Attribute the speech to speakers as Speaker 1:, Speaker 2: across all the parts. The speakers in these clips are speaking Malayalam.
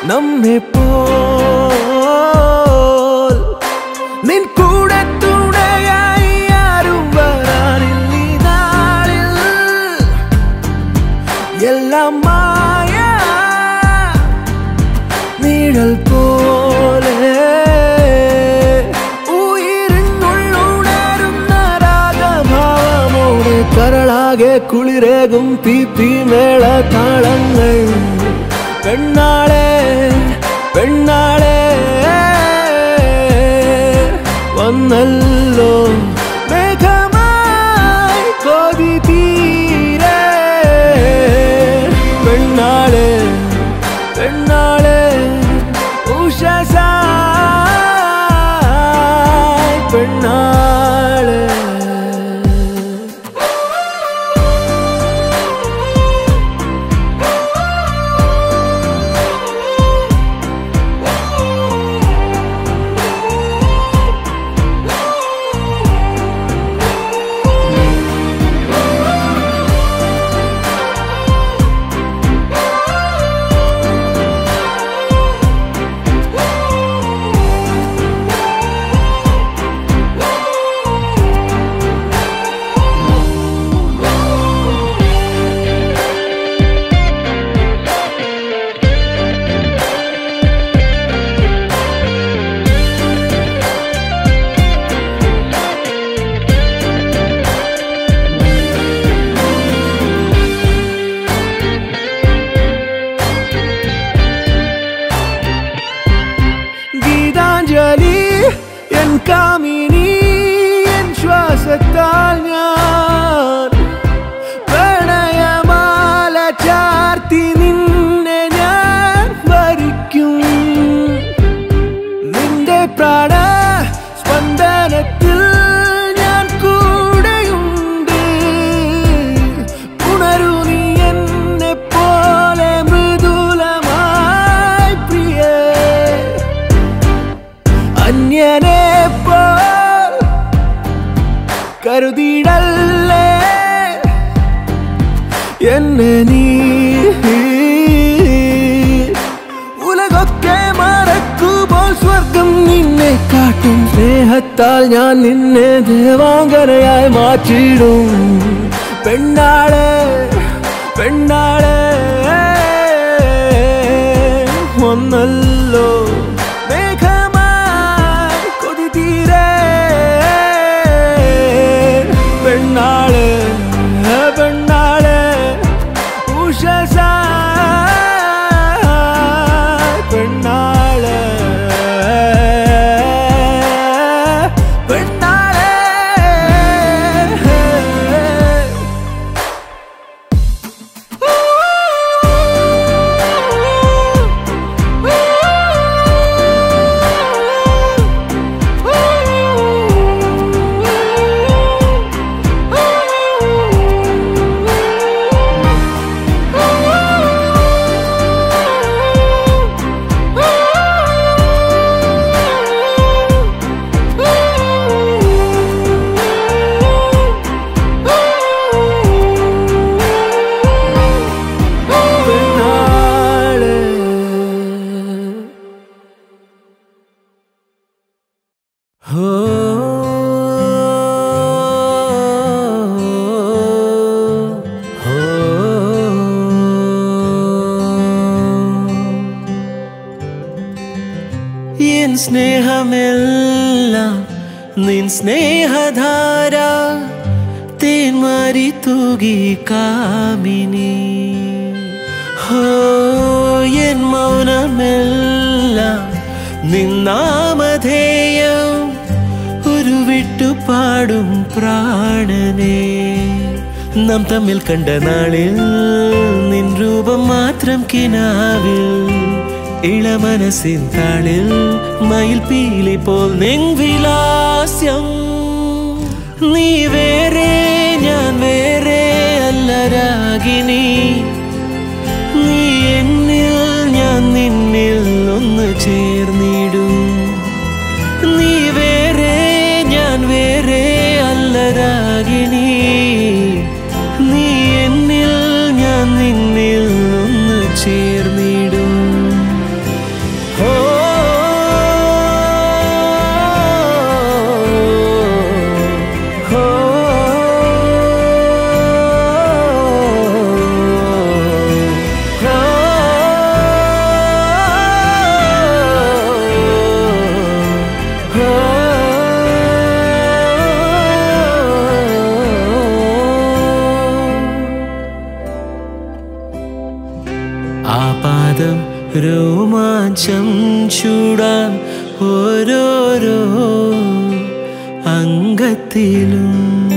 Speaker 1: നമ്മെ പോൽ നിൻ കൂടെ തുണയായി ആരും വരാനില്ല ഈ നാളിൽ എല്ലാം മായ നിഴൽ പോലെ ഉയരുന്നുള്ളുണരുന്ന രാഗഭാവമോടെ കരളാകെ കുളിരേകും പീപ്പി മേള താളങ്ങൾ പെണ്ണാളെ പെണ്ണാളെ വന്നല്ലോ മേഘമായി കൊതി തീരെ പെണ്ണാളെ പെണ്ണാളെ ഉഷസായി പെണ്ണാളെ എൻ കാമിനി എൻ ശ്വാസത്താൽ ഞാൻ പ്രണയമാല ചാർത്തി നിന്നെ ഞാൻ വരിക്കും നിന്റെ പ്രാണ സ്പന്ദനത്തിൽ ഞാൻ കൂടെയുണ്ട് ഉണരു നീ എന്നെ പോലെ മൃദുലമായി പ്രിയ അന്യനെ പോൽ കരുതിടല്ലേ എന്നെ നീ ഉലകൊക്കെ മറക്കുമ്പോൾ സ്വർഗം നിന്നെ കാട്ടും സ്നേഹത്താൽ ഞാൻ നിന്നെ ദേവാംഗനയായി മാറ്റിടും പെണ്ണാളെ പെണ്ണാളെ ഒന്നല്ലോ പെണ്ണാളെ പെണ്ണാളെ ഉഷസായി പെണ്ണാളെ പെണ്ണാളെ എൻ സ്നേഹമെല്ലാം നിൻ സ്നേഹധാര തേന്മാരി തൂകി കാമിനി ഹോ എൻ മൗനമെല്ലാം നിൻ നാമധേയം ഉരുവിട്ടു പാടും പ്രാണനേ നാം തമ്മിൽ കണ്ട നാളിൽ നിൻ രൂപം മാത്രം കിനാവിൽ ഇളമനസിൻ താളിൽ മയിൽ പീലി പോൽ നിൻ വിലാസ്യം നീ വേറെ ഞാൻ വേറെ അല്ല രാഗിനി നീ എന്നിൽ ഞാൻ നിന്നിൽ ഒന്ന് ചേർന്നിടും നീ വേറെ ഞാൻ വേറെ അല്ല രാഗിനി നീ എന്നിൽ ഞാൻ നിന്നിൽ ഒന്ന് ചേർന്നിടും ആപാദം രോമാഞ്ചം ചൂടാൻ ഓരോരോ അംഗത്തിലും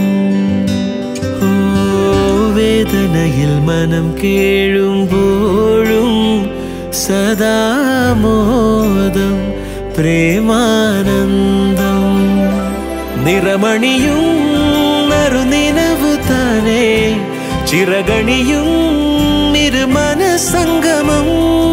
Speaker 1: വേദനയിൽ മനം കേഴുമ്പോഴും സദാമോദം പ്രേമാനന്ദം നിറമണിയും നറുനിനവു താനേ ചിറകണിയും ഇരുമനസംഗമം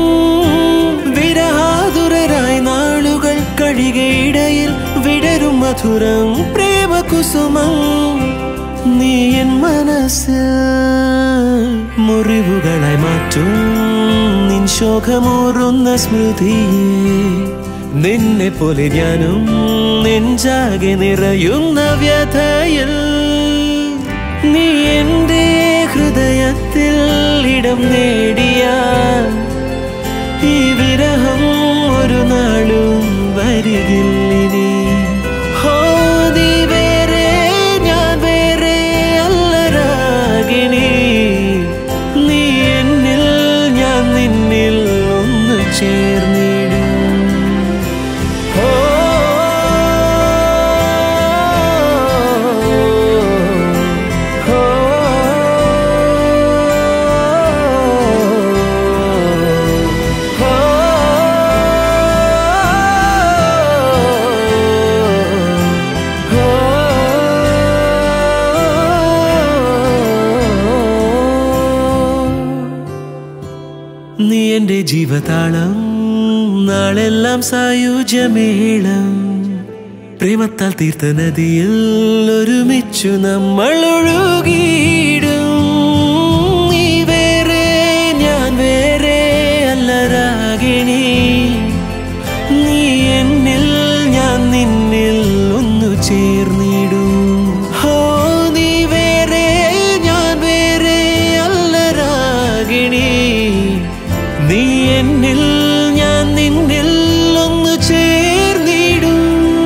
Speaker 1: വിരഹാതുരരായി നാളുകൾ കഴികയിടയിൽ വിടരും മധുരം പ്രേമകുസുമം നീ എൻ മനസ്സിൽ മുറിവുകളായി മാറ്റും നിൻ ശോകമൂറുന്ന സ്മൃതിയെ നിന്നെ പോലെ ഞാനും നെഞ്ചാകെ നിറയുന്ന വ്യഥയിൽ നീ എൻ്റെ ഹൃദയത്തിൽ ഇടം നേടിയാൽ ഈ വിരഹം ഒരു നാളും വരികില്ലിനി നീ വേറെ ഞാൻ വേറെ അല്ല രാഗിണി നീ എന്നിൽ ഞാൻ നിന്നിൽ ഒന്ന് ചേർന്നിടും നീ എൻ്റെ ജീവതാളം നാളെല്ലാം സായുജ്യമേളം പ്രേമത്താൽ തീർത്ത നദിയിൽ ഒരുമിച്ചു നമ്മൾ ഒഴുകിയിടും നീ വേറെ ഞാൻ വേറെ അല്ല രാഗിണി നീ എന്നിൽ ഞാൻ നിന്നിൽ ഒന്നു ചേർന്നിടും നീ വേറെ ഞാൻ വേറെ അല്ല രാഗിണി നീ എന്നിൽ ഞാൻ നിന്നിൽ ഒന്ന് ചേർന്നിടും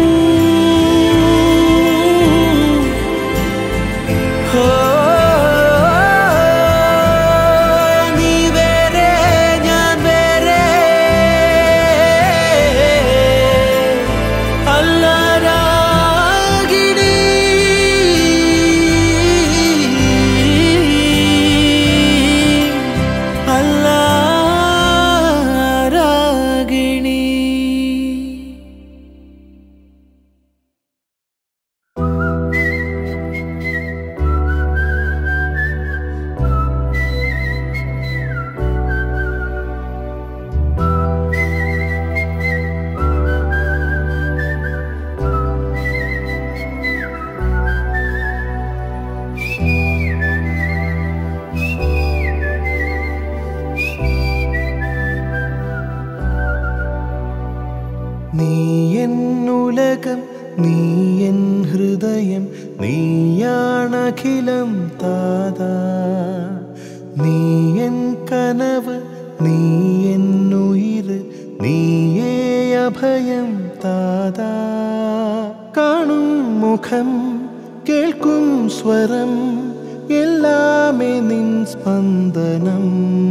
Speaker 1: നീ വേറെ ഞാൻ വേറെ അല്ല രാഗിണി അല്ല നീ എന്നുലകം നീ എൻ ഹൃദയം നീയാണഖിലം താതാ നീ എൻ കനവ് നീ എന്നുയിര് നീയേ അഭയം താതാ കാണും മുഖം കേൾക്കും സ്വരം എല്ലാമേ നിൻ സ്പന്ദനം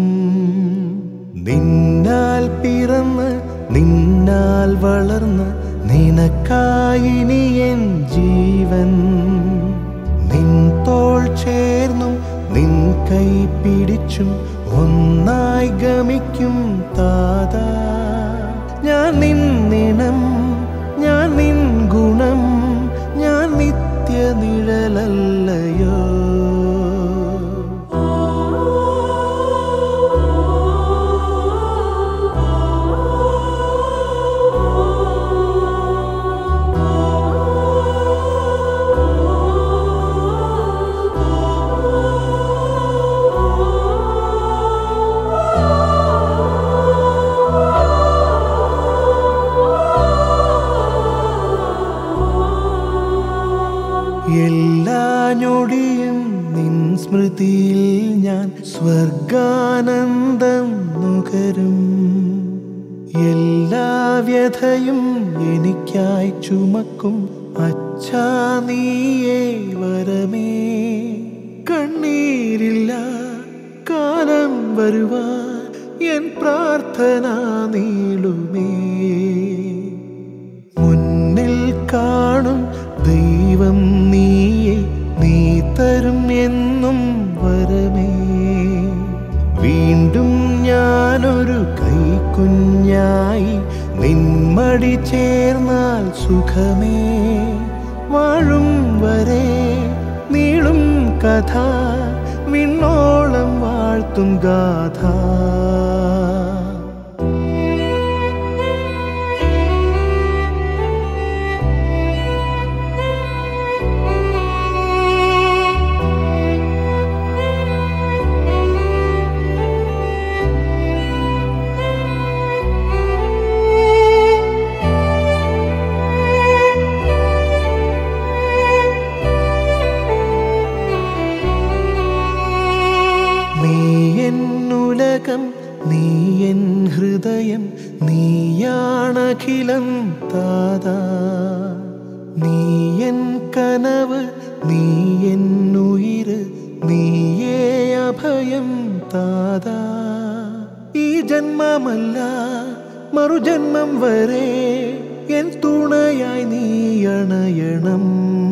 Speaker 1: നിന്നാൽ പിറന്ന് നിന്നാൽ വളർന്ന് നിനക്കായിനി എൻ ജീവൻ നിൻ തോൾ ചേർന്നും നിൻ കൈ പിടിച്ചും ഒന്നായി ഗമിക്കും താതാ ഞാൻ നിന്നിനം ഞാൻ നിൻ ഗുണം ഞാൻ നിത്യ നിഴലല്ലയോ എല്ലാ ഞൊടിയും നിൻ സ്മൃതിയിൽ ഞാൻ സ്വർഗാനന്ദം നുകരും എല്ലാ വ്യഥയും എനിക്കായി ചുമക്കും അച്ഛാ നീയേ വരമേ കണ്ണീരില്ല കാലം വരുവാൻ എൻ പ്രാർത്ഥന നീളുമേ. മുന്നിൽ കാണും ദൈവം നീയെ, നീ തരും എന്നും വരമേ. വീണ്ടും ഞാനൊരു കൈക്കുഞ്ഞായി നിന്മടി ചേർന്നാൽ സുഖമേ. വാഴും വരെ നീളും കഥ, വിണ്ണോളം വാഴ്ത്തും ഗാഥ. നീ എൻ ഹൃദയം, നീയാണഖിലം താതാ. നീ എൻ കനവ്, നീ എൻ ഉയിര്, നീയേ അഭയം താതാ. ഈ ജന്മമല്ല മറുജന്മം വരെ എൻ തുണയായി നീ അണയണം.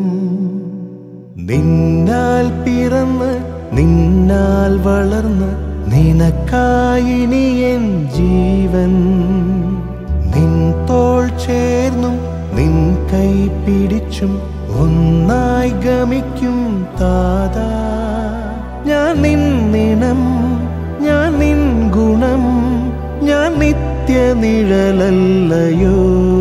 Speaker 1: നിന്നാൽ പിറന്ന് നിന്നാൽ വളർന്ന് നിനക്കായിനി എൻ ജീവൻ. നിൻ തോൾ ചേർന്നും നിൻ കൈ പിടിച്ചും ഒന്നായി ഗമിക്കും താതാ. ഞാൻ നിന്നിണം, ഞാൻ നിൻ ഗുണം, ഞാൻ നിത്യ നിഴലല്ലയോ.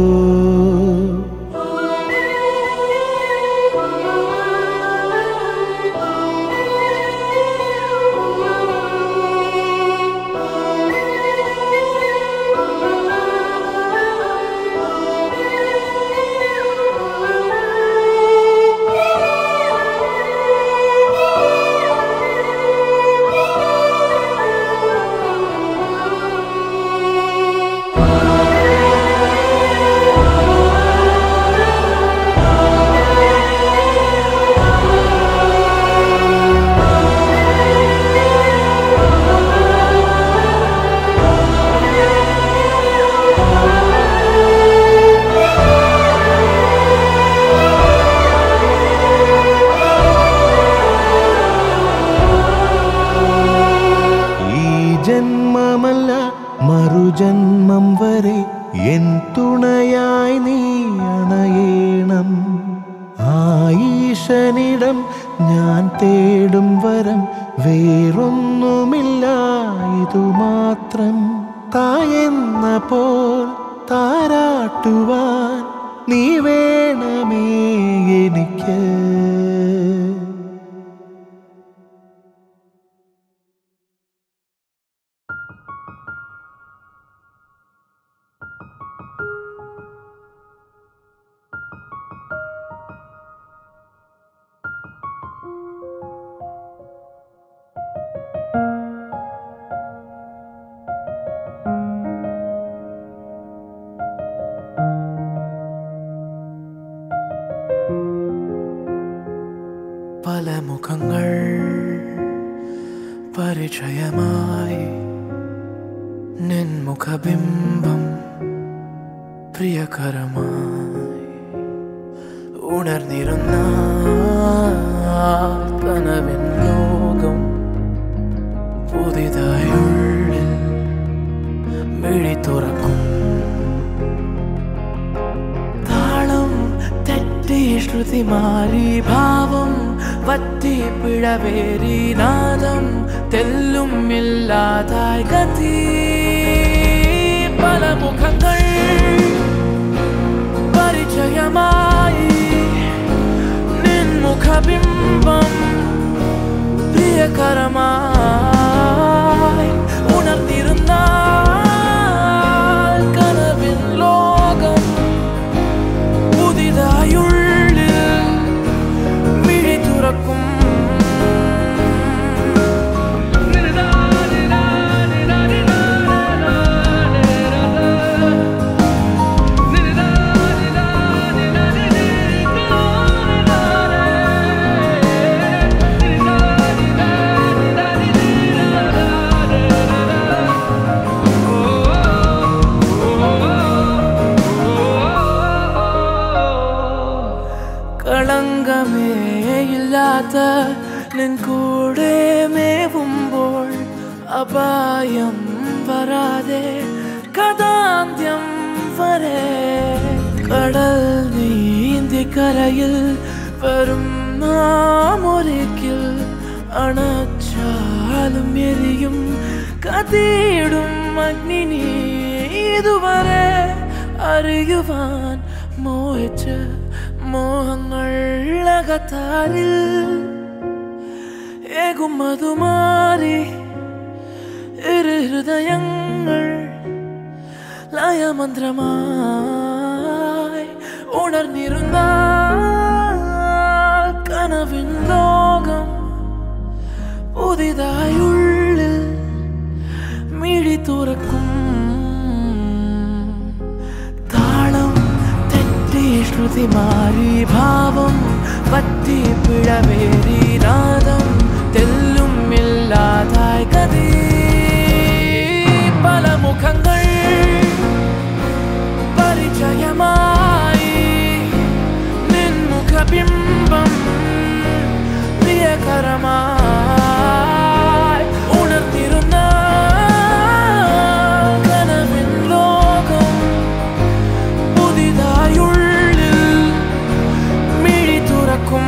Speaker 1: ജന്മമല്ല മറുജന്മം വരെ എൻ തുണയായി നീ അണയേണം. ആയിഷനിടം ഞാൻ തേടും വരം വേറൊന്നുമില്ല, ഇതുമാത്രം. തായെന്ന പോൽ താരാട്ടുവാൻ നീ വേണമേ എനിക്ക്.
Speaker 2: പല മുഖങ്ങൾ പരിചയമായി, നിൻ മുഖബിംബം പ്രിയകരമായി ഉണർന്നിരുന്ന കനവിൻ ലോകം പുതിയതായുള്ളിൽ മിഴി തുറക്കും. താളം തെറ്റി ശ്രുതി മാറി, ഭാവം വറ്റി പിഴവേറി, നാദം തെല്ലും ഇല്ലാതായി ഗതി. പല മുഖങ്ങൾ പരിചയമായി, നിൻ മുഖബിംബം പ്രിയകരമായി ഉണർന്നിരുന്ന കനവിൻ ലോകം പുതിയതായുള്ളിൽ മിഴി തുറക്കും. കാത്ത നിൻ കൂടെ മേവുമ്പോൾ അപായം വരാതെ കഥാന്ത്യം വരെ കടൽ നീന്തി കരയിൽ വരും നാമൊരിക്കൽ അണച്ചാലും എരിയും കത്തിയിടും അഗ്നി നീ ഇതുവരെ അറിയുവാൻ മോഹിച്ച മോഹങ്ങൾ അകത്താരിൽ ഏകും മധുമാരി ഇരു ഹൃദയങ്ങൾ ലയമന്ത്രമായി ഉണർന്നിരുന്ന കനവിൻ ലോകം പുതിയതായുള്ളിൽ മിഴി തുറക്കും താളം തെറ്റി ശ്രുതി മാറി ഭാവം പറ്റി പിഴവേറി നാദം തെല്ലും ഇല്ലാതായി കഥി പല മുഖങ്ങൾ പരിചയമായി നിൻ മുഖബിംബം പ്രിയകരമായി ഉണർന്നിരുന്ന കനവിൻ ലോകം പുതിയതായുള്ളിൽ മിഴി തുറക്കും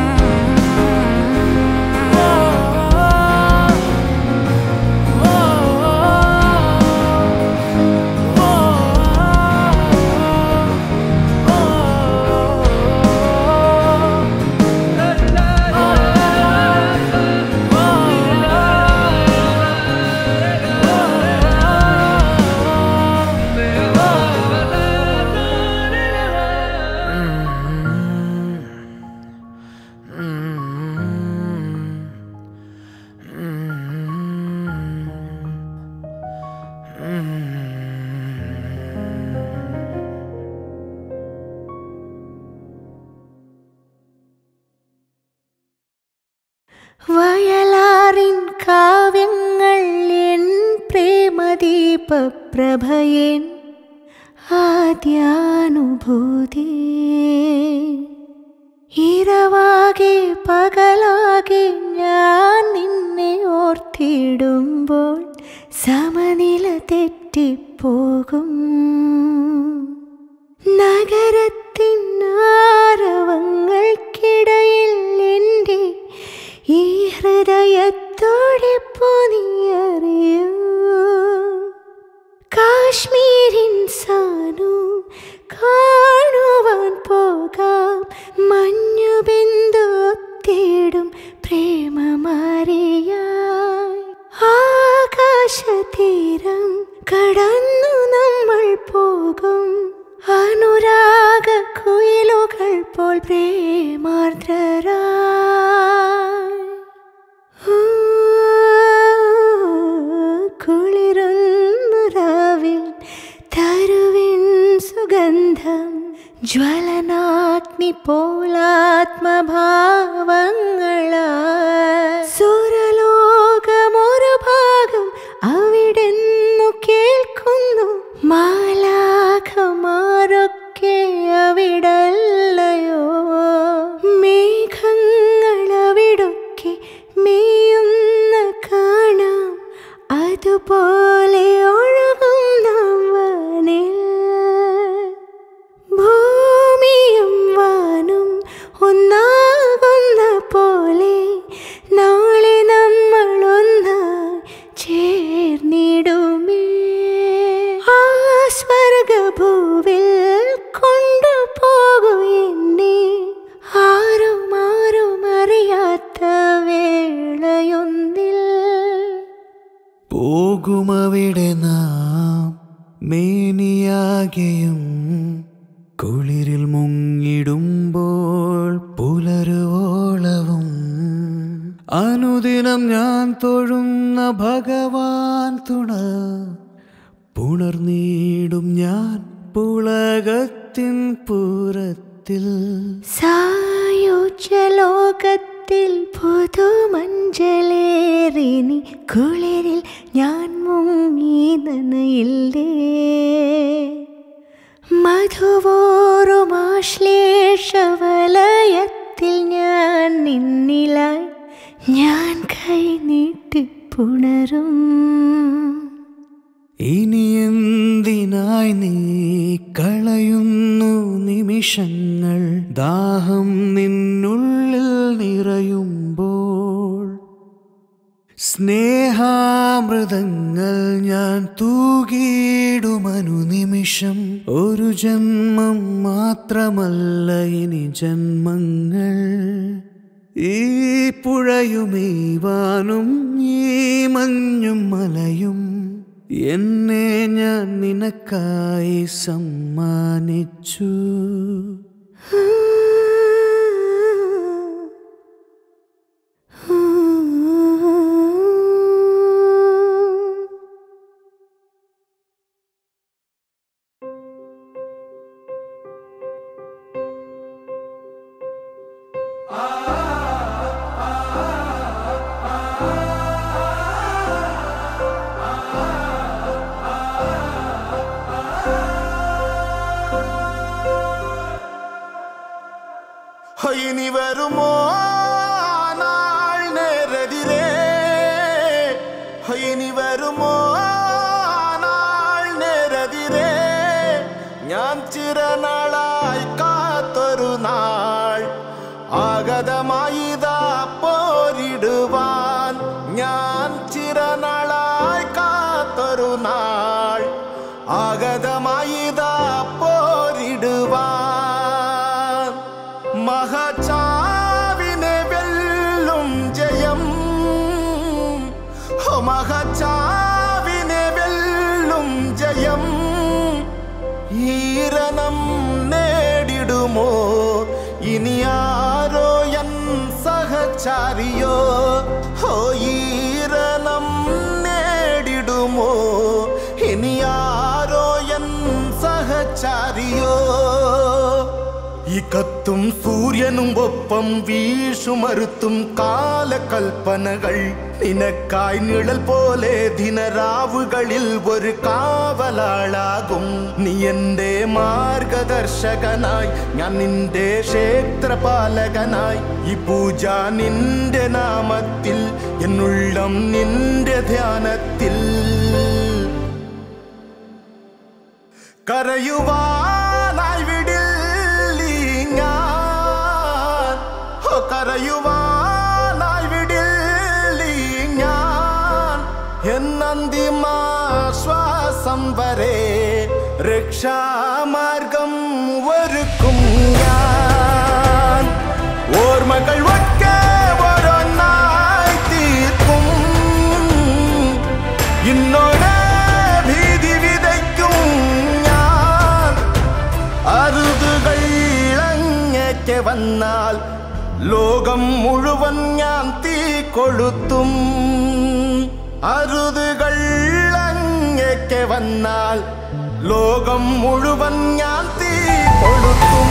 Speaker 3: വയലാറിൻ കാവ്യങ്ങൾ എൻ പ്രേമദീപപ്രഭയൻ ആദ്യാനുഭൂതി ഇരവാകെ പകലാകെ ഞാൻ നിന്നെ ഓർത്തിടുമ്പോൾ സമനില തെറ്റിപ്പോകും നഗരത്തിൻ ആരവങ്ങൾക്കിടയിൽ എൻ്റെ ഈ ഹൃദയത്തോടെ പൊനിയറിയൂ കാശ്മീരിൻ സാനു കാണുവാൻ പോകാം മഞ്ഞുബിന്ദു തേടും പ്രേമമാരിയായി ആകാശതീരം കടന്നു നമ്മൾ പോകും അനുരാഗ കുയിലുകൾ പോൽ പ്രേമാർദ്രരായി കുളിരുന്നു രാവിൽ തരുവിൻ സുഗന്ധം ജ്വലനാഗ്നി പോലാത്മഭാവങ്ങളായി സുരലോകമൊരു ഭാഗം അവിടെന്നു കേൾക്കുന്നു മാലാഖമാരൊക്കെ അവിടല്ലയോ മേഘങ്ങൾ അവിടൊക്കെ മേയുന്ന കാണാം അതുപോലെ ഒഴുകും നാം വാനിൽ ഭൂമിയും വാനും ഒന്നാകുന്ന പോലെ നാളെ നമ്മളൊന്നായി ചേർന്നിടുമേ ആ സ്വർഗഭൂവിൽ കൊണ്ടുപോകൂ എന്നെ ആരും അറിയാത്ത വേളയൊന്നിൽ
Speaker 1: പോകുമവിടെ നാം മേനിയാകെയും കുളിരിൽ മുങ്ങിടുമ്പോൾ പുലരുവോളവും അനുദിനം ഞാൻ തൊഴുന്ന ഭഗവാൻ തുണ പുണർന്നീടും ഞാൻ പുളകത്തിൻ പുറത്തിൽ
Speaker 3: സായുജ്യലോകത്തിൽ പുതുമഞ്ചലേറിനി കുളിരിൽ ഞാൻ മുങ്ങി നനയില്ലേ മധുവോറും ആശ്ലേഷവലയത്തിൽ ഞാൻ നിന്നിലായി ഞാൻ കൈ നീട്ടി പുണരും.
Speaker 1: ഇനി എന്തിനായി നീ കളയുന്നു നിമിഷങ്ങൾ, ദാഹം നിന്നുള്ളിൽ നിറയുമ്പോൾ. സ്നേഹാമൃതങ്ങൾ ഞാൻ തൂകിയിടുമനു നിമിഷം, ഒരു ജന്മം മാത്രമല്ല ഇനി ജന്മങ്ങൾ. ഈ പുഴയും ഈ വാനും ഈ മഞ്ഞും മലയും എന്നെ ഞാൻ നിനക്കായി സമ്മാനിച്ചു.
Speaker 4: ഇനി വരുമോ നാൾ നേരെതിരെ, ഇനി വരുമോ നാൾ നേരെതിരെ, ഞാൻ ചിരനാളായി കാത്തൊരു നാൾ ആഗതമായിതാ പോരിടുവാൻ. ഞാൻ ചിരനാളായി കാത്തൊരു നാൾ ആഗതമായിതാ പോരിടുവാൻ. മഹചാവിനെ വെല്ലും ജയം, മഹചാവിനെ വെല്ലും ജയം, ഈരണം നേടിടുമോ ഇനി ആരോ എൻ സഹചാരിയോ. ഈരണം നേടിടുമോ ഇനി ആരോ എൻ സഹചാരിയോ. ഈ കത്തും സൂര്യനും ഒപ്പം വീശുമറുത്തും കാലകൽപ്പനകൾ, നിനക്കായി നിഴൽ പോലെ ദിനരാവുകളിൽ ഒരു കാവലാളാകും. നീ എൻ്റെ മാർഗദർശകനായി, ഞാൻ നിന്റെ ക്ഷേത്രപാലകനായി. ഈ പൂജ നിന്റെ നാമത്തിൽ, എന്നുള്ളം നിന്റെ ധ്യാനത്തിൽ. കരയുവാനായി വിടില്ലീ ഞാൻ, കരയുവാനായി വിടില്ലീ ഞാൻ. എന്നന്തിമാശ്വാസം വരെ രക്ഷാമാർഗം ഒരുക്കും ഞാൻ. ഓർമ്മകൾ ഒക്കെ ഓരോന്നായി തീർക്കും, ഇന്നോടെ ഭീതി വിതയ്ക്കും ഞാൻ. അരുതുകൾ അങ്ങേക്ക് വന്നാൽ ലോകം മുഴുവൻ ഞാൻ തീ കൊളുത്തും. അരുതുകൾ അങ്ങേക്ക് വന്നാൽ ലോകം മുഴുവൻ ഞാൻ തീ കൊളുത്തും.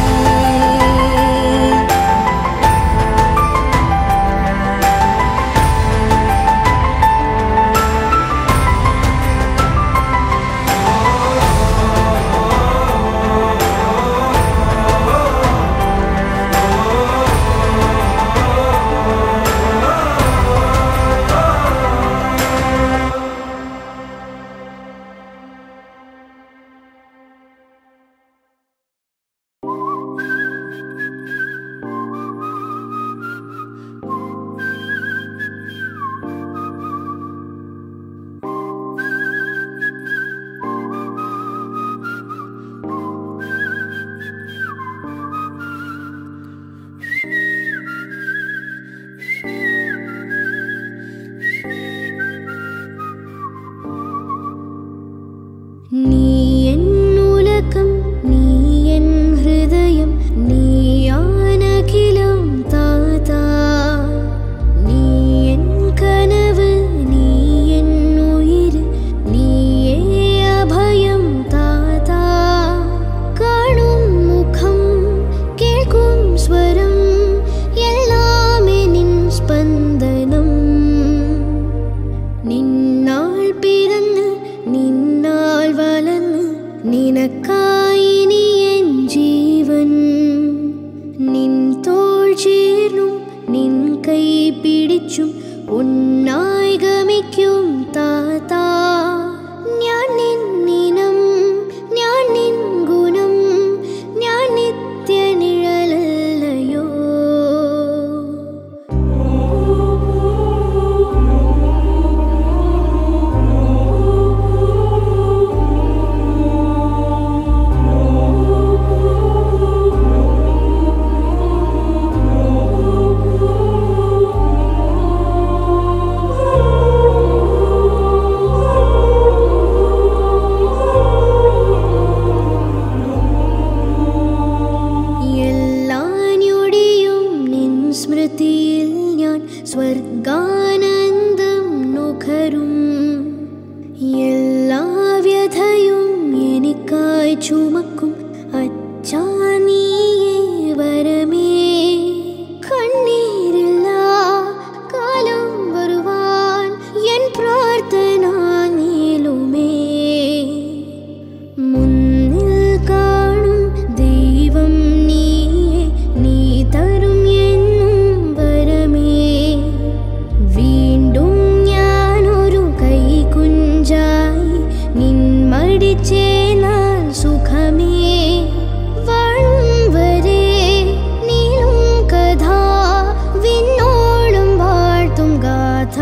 Speaker 3: നീ എൻ ഉലകം, നീ എൻ ഹൃദയം, നീയാനഖിലം താതാ. നീ എൻ കനവ്, നീ എൻ ഉയിര്, നീയേ അഭയം താതാ. കാണും മുഖം, കേൾക്കും സ്വരം, എല്ലാമേ നിൻ സ്പന്ദനം. നിന്നാൾ പിറന്ന് നിന്നാൾ വളർന്ന് നിനക്കായി നീ എൻ ജീവൻ. നിൻ തോൾ ചേർന്നും നിൻ കൈ പിടിച്ചും ചുമക്കും അച്ഛാ നീയേ വരമേ കണ്ണീരില്ല കാലം വരുവാൻ എൻ പ്രാർത്ഥന നീളുമേ മുന്നിൽ കാണും ദൈവം നീയേ നീ തരും എന്നും വരമേ വീണ്ടും ഞാനൊരു കൈ കുഞ്ചായി നിൻ മടിച്ചേനാൽ സുഖമേ വാഴും വരെ നീളും കഥ വിണ്ണോളം വാഴ്ത്തും ഗാഥ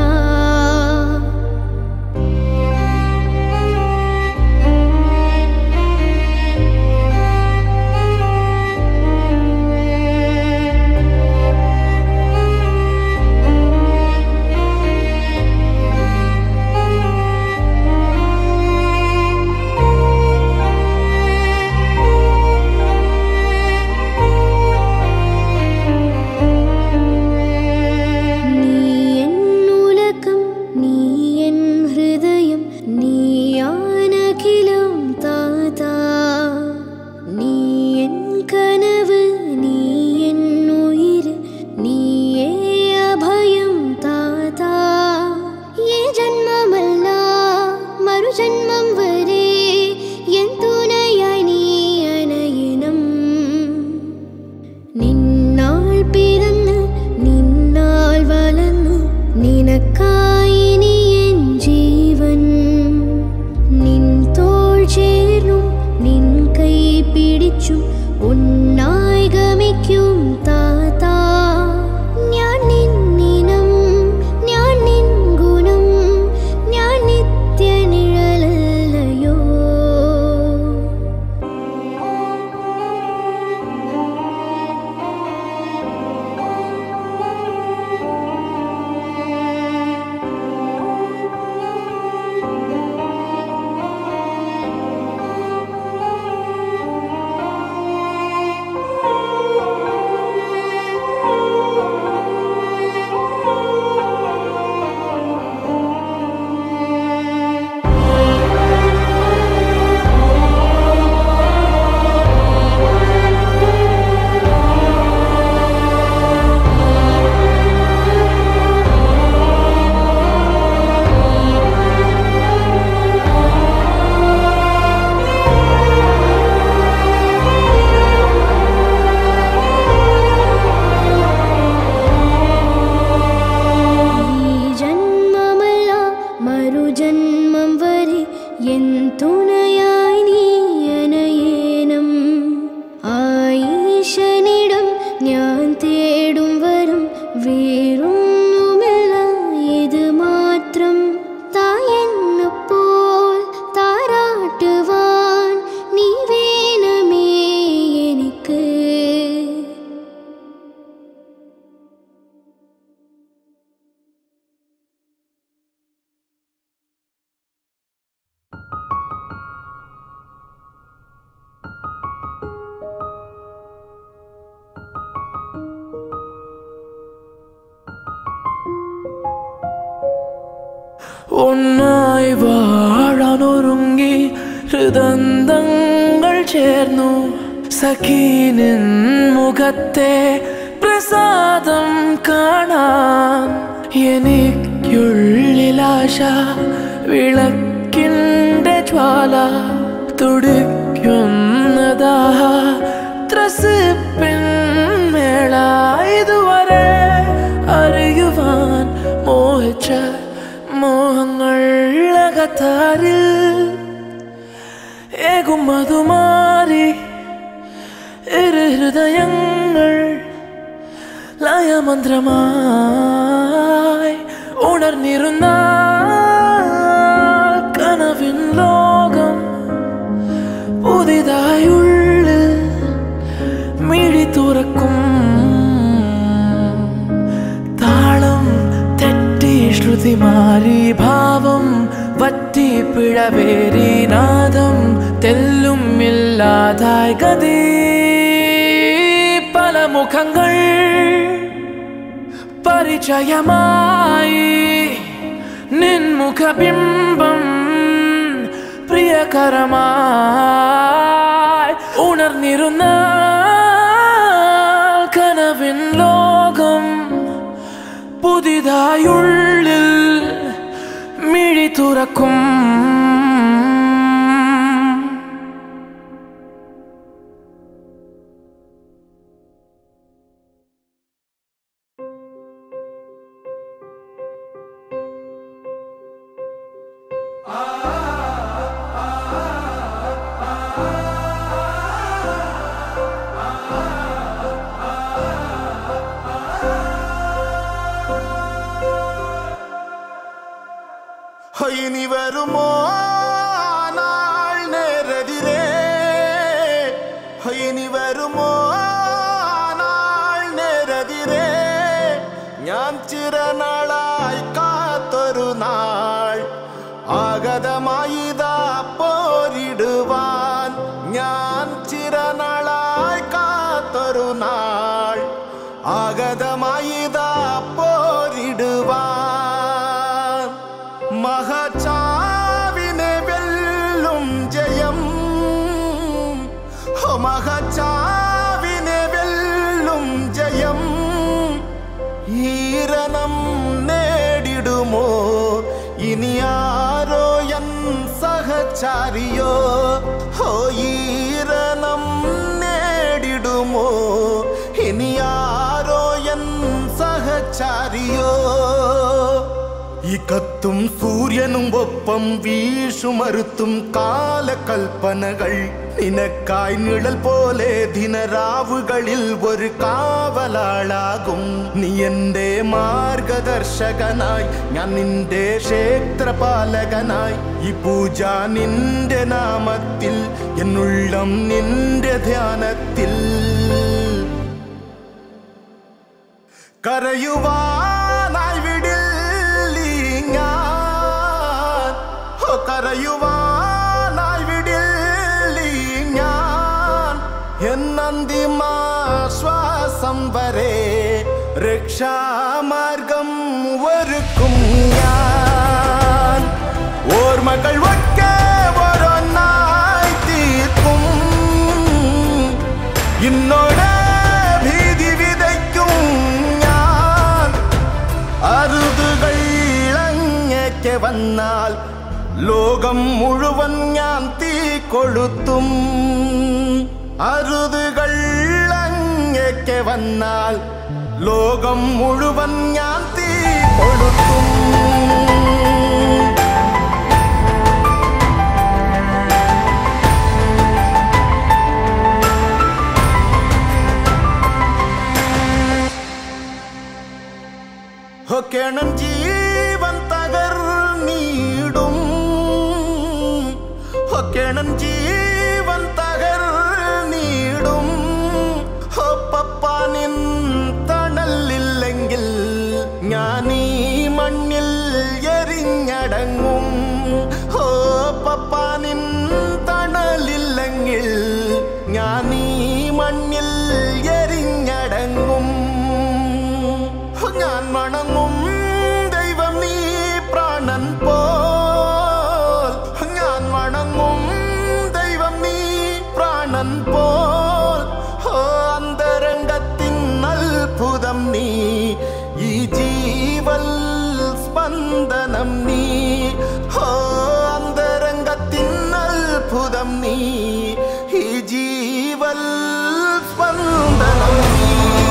Speaker 2: ഒന്നായി വാഴാനൊരുങ്ങി ഹൃദന്തങ്ങൾ ചേർന്നു സഖീനിൻ മുഖത്തെ പ്രസാദം കാണാൻ എനിക്കുള്ളിലാശ വിളക്കിൻ്റെ ജ്വാല തുടിക്കുന്നതാഹ ത്രസിപ്പിൻ മേള ഇതുവരെ അറിയുവാൻ മോഹിച്ച മോഹങ്ങൾ അകത്താരിൽ ഏകും മധുമാരി ഇരു ഹൃദയങ്ങൾ ലയമന്ത്രമായി ഉണർന്നിരുന്ന കനവിൻ ലോകം പുതിയതായുള്ളിൽ മിഴി തുറക്കും താളം തെറ്റി ശ്രുതി മാറി ഭാവം വറ്റി പിഴവേറി നാദം തെല്ലും ഇല്ലാതായി ഗതി പല മുഖങ്ങൾ പരിചയമായി നിൻമുഖബിംബം പ്രിയകരമായി കാത്തിരുന്നാൽ കനവിൻ ലോകം പുതിയതായുള്ളിൽ മിഴി തുറക്കും.
Speaker 4: ഇനി വരുമോ നാൾ നേരെതിരെ, ഇനി വരുമോ നാൾ നേരെതിരെ, ഞാൻ ചിരനാളായി കാത്തൊരു നാൾ ആഗതമായിതാ പോരിടുവാൻ. ഞാൻ ചിരനാളായി കാത്തൊരു നാൾ ആഗതമായിതാ പോരിടുവാൻ. മഹചാവിനെ വെല്ലും ജയം, മഹചാവിനെ വെല്ലും ജയം ഈരണം നേടിടുമോ ഇനി ആരോ എൻ സഹചാരിയോ? ഈരണം നേടിടുമോ ഇനി ആരോ എൻ സഹചാരിയോ? ഈ കത്തും സൂര്യനും ഒപ്പം വീശുമറുത്തും കാലകൽപ്പനകൾ നിനക്കായി നിഴൽ പോലെ ദിനരാവുകളിൽ ഒരു കാവലാളാകും. നീ എൻ്റെ മാർഗദർശകനായി, ഞാൻ നിന്റെ ക്ഷേത്രപാലകനായി. ഈ പൂജ നിന്റെ നാമത്തിൽ, എന്നുള്ളം നിന്റെ ധ്യാനത്തിൽ. കരയുവാനായി വിടില്ലീ ഞാൻ, കരയുവാനായി വിടില്ലീ ഞാൻ. എന്നന്തിമാശ്വാസം വരെ രക്ഷാമാർഗം ഒരുക്കും ഞാൻ. ഓർമ്മകൾ ഒക്കെ ഓരോന്നായി തീർക്കും. ഇന്നോട് ഭീതി വിതയ്ക്കും ഞാൻ. അരുതുകൾ അങ്ങേക്ക് വന്നാൽ ലോകം മുഴുവൻ ഞാൻ തീ കൊളുത്തും. അരുതുകൾ അങ്ങേക്ക് വന്നാൽ ലോകം മുഴുവൻ ഞാൻ തീ കൊളുത്തും. കേണം ജീവൻ തകർന്നിടും, കേണം ജീവൻ തകർന്നിടും. പപ്പാനിൻ തണലില്ലെങ്കിൽ ഞാൻ ഈ മണ്ണിൽ എരിഞ്ഞടങ്ങും. പപ്പാനിൻ തണലില്ലെങ്കിൽ ഞാൻ ഈ മണ്ണിൽ എരിഞ്ഞടങ്ങും. ഞാൻ വണങ്ങും ദൈവം നീ പ്രാണൻ പോൽ, ഞാൻ വണങ്ങും ദൈവം നീ പ്രാണൻ പോൽ. അന്തരംഗത്തിൻ അത്ഭുതം നീ, ഈ ജീവൽ സ്പന്ദനം നീ. അന്തരംഗത്തിൻ അത്ഭുതം നീ, ഈ ജീവൽ സ്പന്ദനം നീ.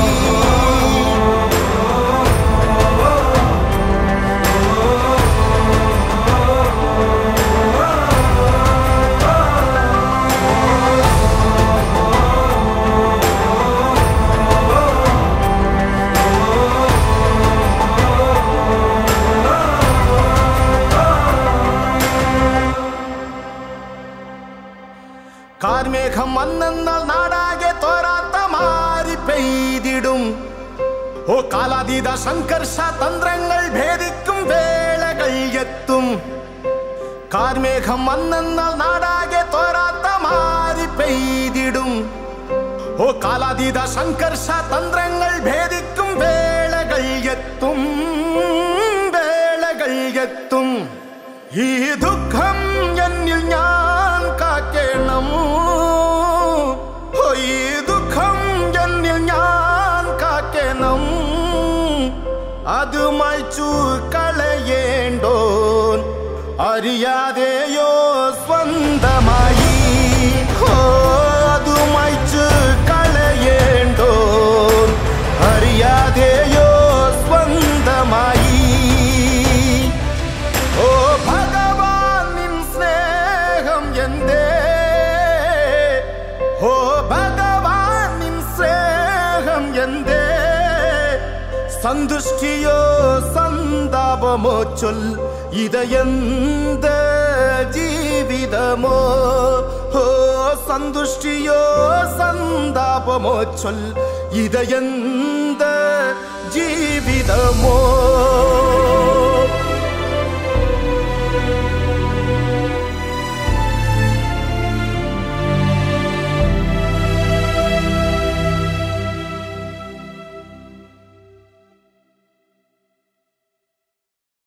Speaker 4: കാർമേഘം വന്നെന്നാൽ നാടാകെ തോരാത്ത മാരി പെയ്തിടും. കാലാതീത സംഘർഷ തന്ത്രങ്ങൾ ഭേദിക്കും വേളകൾ എത്തും. കാർമേഘം വന്നെന്നാൽ നാടാകെ തോരാത്ത മാരി പെയ്തിടും. കാലാതീത സംഘർഷ തന്ത്രങ്ങൾ ഭേദിക്കും വേളകൾ എത്തും, വേളകൾ എത്തും. ഈ ദുഃഖം എന്നിൽ ഞാൻ കാക്കണം, മായ്ച്ചു കളയേണ്ടോൻ അറിയാതെയോ സ്വന്തമായി അത് മായ്ച്ചു കളയേണ്ടോൻ അറിയാതെയോ സ്വന്തമായി ഓ ഭഗവാൻ നിൻ സ്നേഹം എന്തേ ഓ ഭഗവാൻ നിൻ സ്നേഹം എന്തേ സന്തുഷ്ടിയോ സന്താപമോ ചൊൽ ഇതയെന്ത ജീവിതമോ ഓ സന്തുഷ്ടിയോ സന്താപമോ ചൊൽ ഇതയെന്ത ജീവിതമോ